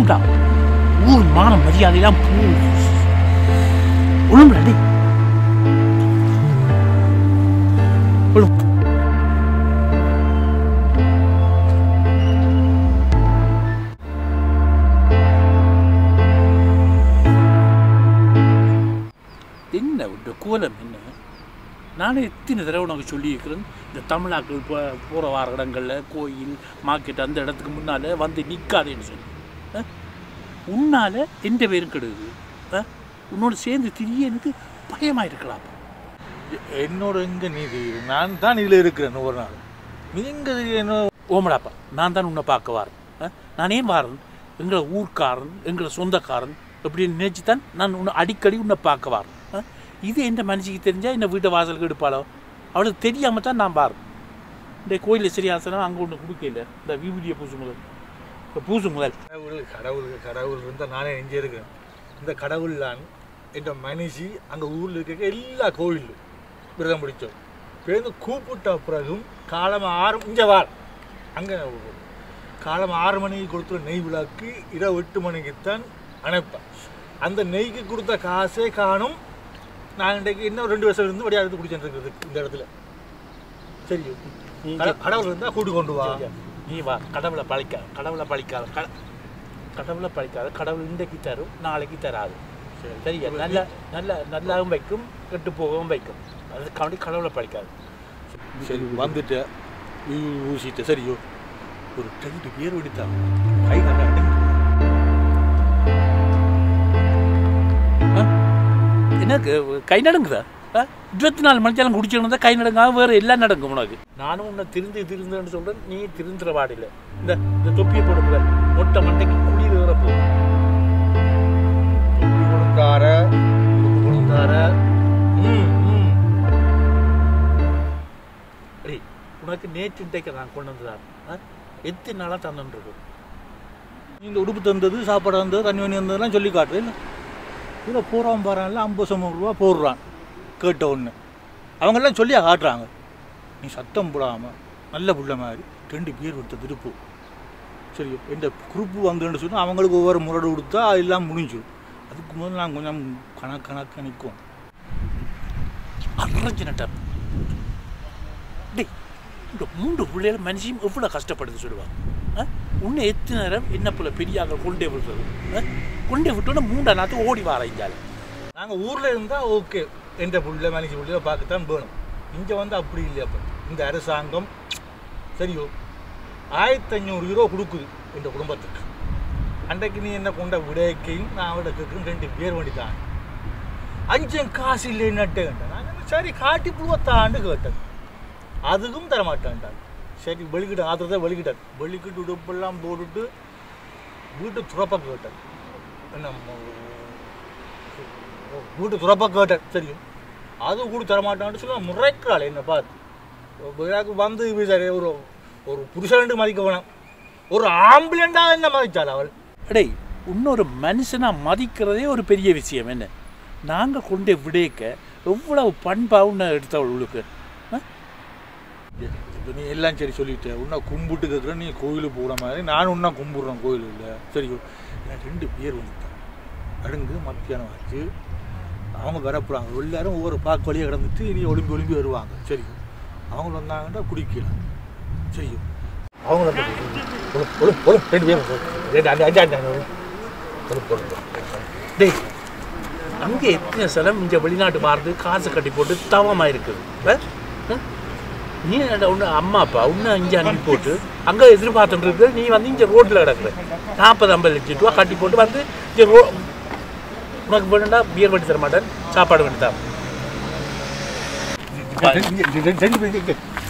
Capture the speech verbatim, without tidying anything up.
ஒழுங்குடா ஊர் மான மரியாதையெல்லாம் பூ ஒழுங்குடா டேய் ஒழுங்கு என்ன இந்த கோலம் என்ன நானே எத்தனை தடவை உனக்கு சொல்லியிருக்கிறேன் இந்த தமிழாக்கள் இப்போ போகிற வார இடங்களில் கோயில் மார்க்கெட் அந்த இடத்துக்கு முன்னால் வந்து நிற்காதேன்னு சொல்லி உன்னால் எந்த பேரும் கெடுது உன்னோட சேர்ந்து திரிய எனக்கு பயமாக இருக்கலாம் என்னோட எங்கே நீ நான் தான் இதில் இருக்கிறேன் ஒரு நாள் நீ எங்கே என்ன ஓமடாப்பா நான் தான் உன்னை பார்க்க வாரேன் நான் ஏன் வாரேன் எங்களை ஊர்க்காரன் எங்களை சொந்தக்காரன் அப்படின்னு நினச்சி தான் நான் உன்னை அடிக்கடி உன்னை பார்க்க வாரேன் இது எந்த மனுஷிக்கு தெரிஞ்சால் என்ன வீட்டை வாசலுக்கு எடுப்பாளோ அவளுக்கு தெரியாமல் தான் நான் பாரு இந்த கோயிலில் சரியாசனம் அங்கே ஒன்று கொடுக்கல இந்த விபூதியை பூசு முதல் இப்போ பூசு முதல் கடவுள் கடவுள் கடவுள் இருந்தால் நானே எங்கே இருக்கிறேன் இந்த கடவுள் தான் என்ற மனுஷி அங்கே ஊரில் இருக்க எல்லா கோயிலும் விரதம் பிடிச்சோம் பேருந்து கூப்பிட்ட பிறகும் காலம் ஆறு இங்கே வார் அங்கே காலம் ஆறு மணிக்கு கொடுத்துற நெய் விழாக்கு இரவு எட்டு மணிக்குத்தான் அனுப்பேன் அந்த நெய்க்கு கொடுத்த காசே காணும் நான் இன்றைக்கு இன்னும் ரெண்டு வருஷம் இருந்து வழியாக எடுத்து குடிச்சுட்டு இருக்கிறது இந்த இடத்துல சரி கடவுள் இருந்தால் கூட்டி கொண்டு வா நீ வா கடவுளை பழிக்க கடவுளை பழிக்காத க கடவுளை பழிக்காத கடவுள் இன்றைக்கு தரும் நாளைக்கு தராது சரியா நல்ல நல்ல நல்லாவும் வைக்கும் கெட்டு போகவும் வைக்கும் அதுக்காண்டி கடவுளை பழிக்காது சரி வந்துட்டு ஊசிட்டு சரியோ ஒரு ரெண்டு பேர் வெடித்தாங்க கை நல்லா எனக்கு கை நடுங்குதா இருபத்தி நாலு மணிச்சாலும் குடிச்சிருந்தா கை நடுங்காம வேறு எல்லாம் நடக்கும் உனக்கு நானும் உன்னை திருந்து திருந்துன்னு சொல்கிறேன் நீ திருந்துற வாடில்லை இந்த இந்த தொப்பியை போடுங்க மொட்டை மண்டைக்கு குளிர் வேற போகும் தொப்பி கொடுத்தார கொடுத்தார ம் ம் டேய் உனக்கு நேற்று இன்றைக்கு நான் கொண்டு வந்துதான் எத்தனை நாளாக தந்துருக்கு இந்த உடுப்பு தந்தது சாப்பாடு வந்தது தண்ணி வண்ணி வந்ததுலாம் சொல்லி காட்டுறேன் இல்லை இதில் போகிறான் பாறான்ல ஐம்பது ரூபா போடுறான் கேட்ட ஒன்று அவங்கெல்லாம் சொல்லியா காட்டுறாங்க நீ சத்தம் போடாமல் நல்ல புள்ள மாதிரி ரெண்டு பேர் விட்ட திருப்பு சரி எந்த குரூப்பு வந்துன்னு சொன்னால் அவங்களுக்கு ஒவ்வொரு முரடு கொடுத்தா எல்லாம் முடிஞ்சிடும் அதுக்கு முதல்ல நான் கொஞ்சம் கணக்கு கணக்கு நிற்கும் அரைஞ்சு நட்டார் டேய் இந்த மூன்று பிள்ளைகள் மனுஷியும் எவ்வளோ கஷ்டப்படுது சொல்லுவாங்க உன்னை எத்தனை நேரம் என்ன போல பெரியாக கொண்டே விடுறது கொண்டே விட்டோன்னா மூண்டா நாற்று ஓடி வாரைஞ்சாலும் நாங்கள் ஊரில் இருந்தால் ஓகே எந்த புள்ள மனுஷி புள்ளையோ பார்க்கத்தான் வேணும் இங்கே வந்து அப்படி இல்லையா அப்போ இந்த அரசாங்கம் சரியோ ஆயிரத்தி ஐநூறு யூரோ கொடுக்குது இந்த குடும்பத்துக்கு அன்றைக்கு நீ என்ன கொண்ட விடைக்கையும் நான் அவட கேட்கும் ரெண்டு பேர் வண்டி தான் அஞ்சம் காசு இல்லைன்னுட்டே கேட்டேன் நான் சரி காட்டி புழுவத்தாண்டு கேட்டேன் அதுக்கும் தரமாட்டேன்ட்டாங்க சரி வெளிக்கிட்ட ஆத்திரத்தை வெளிக்கிட்டார் வெளிக்கிட்டு உடுப்பெல்லாம் போட்டுட்டு வீட்டு துறப்பா கேட்டார் என்ன வீட்டு துறப்பா கேட்டார் தெரியும் அது கூட தரமாட்டான்னு சொல்ல முறைக்கிறாள் என்னை பார்த்து விழாக்கு வந்து சரி ஒரு ஒரு புருஷன் மதிக்க வேணாம் ஒரு ஆம்புலண்டா என்ன மதிச்சாள் அவள் அடே இன்னொரு மனுஷனாக மதிக்கிறதே ஒரு பெரிய விஷயம் என்ன நாங்கள் கொண்டே விடைக்க எவ்வளவு பண்பாவுன்னு எடுத்தவளுக்கு இப்போ நீ எல்லாம் சரி சொல்லிட்டேன் உன்னை கும்பிட்டு கேட்குறேன் நீ கோயிலுக்கு போகிற மாதிரி நான் உன்னை கும்பிட்றேன் கோயில் இல்லை சரி ரெண்டு பேர் வந்துட்டான் அடுங்கு மத்தியானம் ஆச்சு அவங்க வரப்போகிறாங்க எல்லாரும் ஒவ்வொரு பாக்கு வழியாக கிடந்துட்டு நீ ஒளிம்பி ஒளிம்பி வருவாங்க சரி அவங்க வந்தாங்கன்னா குடிக்கலாம் சரி அவங்க ரெண்டு பேரும் டேய் அங்கே எத்தனை சிலம் இங்கே வெளிநாட்டு மாறுது காசு கட்டி போட்டு தவமாக இருக்குது நீ ஒன்று அம்மா அப்பா இன்னும் இங்கே அனுப்பி போட்டு அங்கே எதிர்பார்த்துட்டு இருக்கு நீ வந்து இங்கே ரோட்டில் கிடக்குற நாற்பது ஐம்பது லட்சம் ரூபா கட்டி போட்டு வந்து இங்கே ரோ உனக்கு வேணும்டா பியர் வண்டி தர மாட்டேன் சாப்பாடு வேண்டி தான்